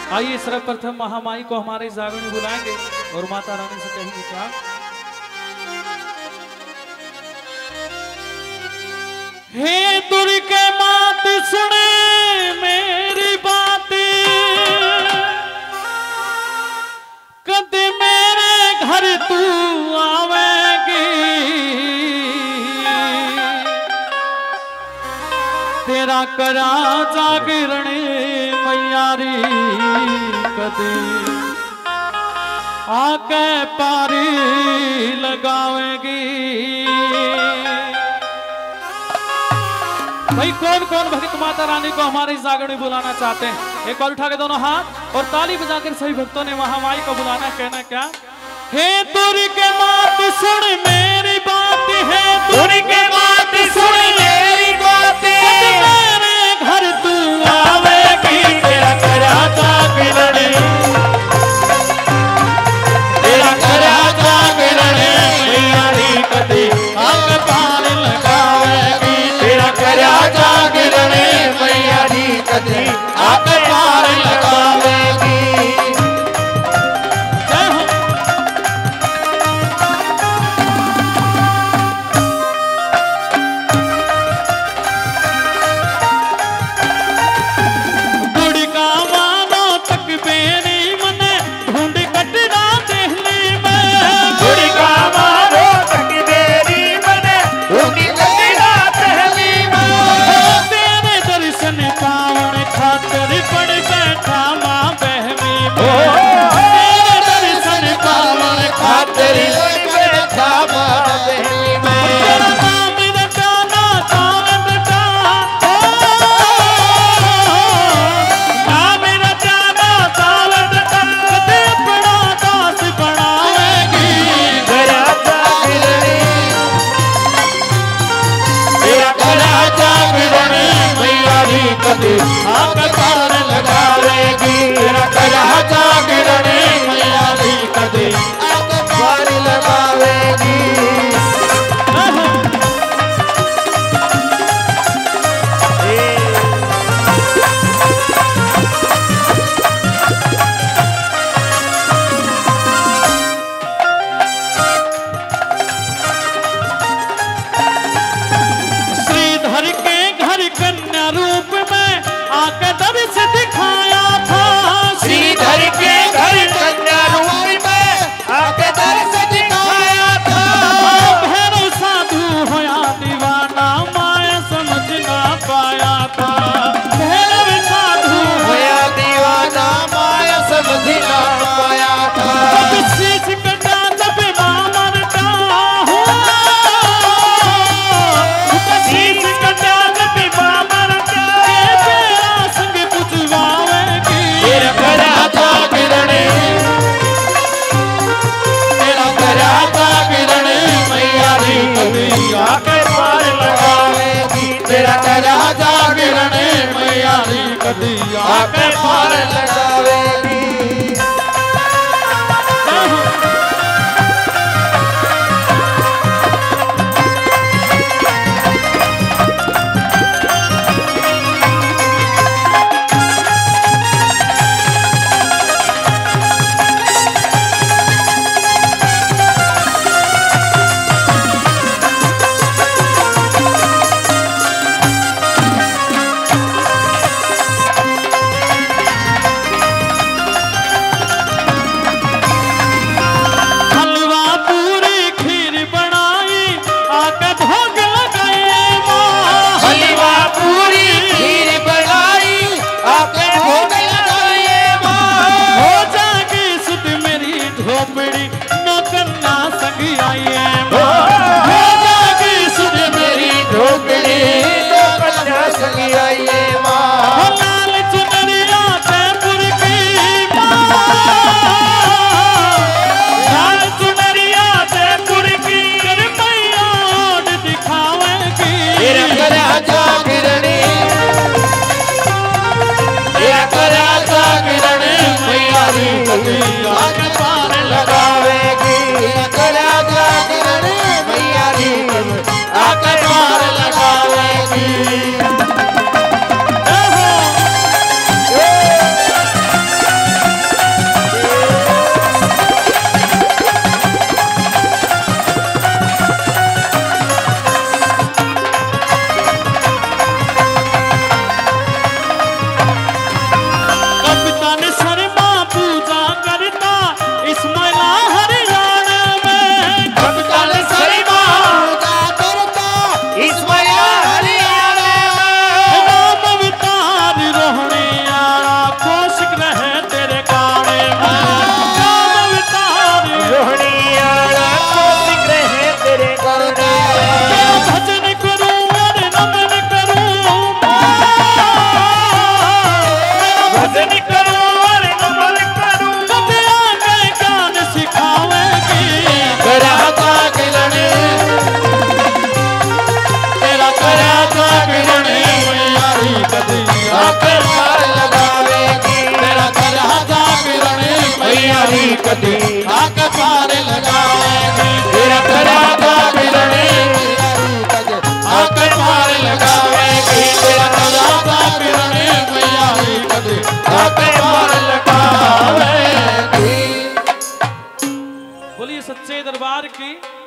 आइए सर्वप्रथम महामाई को हमारे जागरण बुलाएंगे और माता रानी से कहेंगे क्या। हे दुर्गे मात सुने मेरी बात, कद मेरे घर तू आवेगी, तेरा करा जागरण मैयारी कदे आके पारी लगावेगी। भाई कौन कौन भक्त माता रानी को हमारे जागरण में बुलाना चाहते हैं, एक बार उठा के दोनों हाथ और ताली बजाकर सभी भक्तों ने महामाई को बुलाना, कहना क्या। हे दुर्गे मात सुन मेरी बात, है दुर्गे मात सुन मेरी बात, मेरे घर तू आवेगी, तेरा करा जागरण, तेरा करा जागरण मैयारी कदे आके पार लगावेगी, तेरा करा जागरण मैयारी कदे आके पार लगावेगी। आके पार लगावेगी, तेरा करा जागरण मैयारी कदे आके पार लगावेगी। श्रीधर के घर कन्या रूप में आके दर्श दिखाया था, श्रीधर के घर कन्या रूप में आके दर्श दिखाया था। भैरव साधु होया दीवाना माया समझ ना पाया था, भैरव साधु होया दीवाना माया समझ ना पाया था। जब शीश कटा जब मामरता हुआ, शीश कटा जब मामरता संग पुजवावेगी, तेरा करा जागरण, तेरा करा जागरण मैयारी कदे आके पार लगावेगी, तेरा करा जागरण मैयारी कदे आके पार लगावेगी। भजन करूं और अमल करूं कदे आके ज्ञान सिखावेगी तेरा का किरणे तेरा करा का किरणे मैयारी कदे आके पार लगावेगी तेरा करा का किरणे मैयारी कदे आके पार लगावेगी तेरा करा का किरणे आके पार लगावेगी तेरा करा का किरणे मैयारी कदे आके पार लगावेगी। बोलिए सच्चे दरबार की।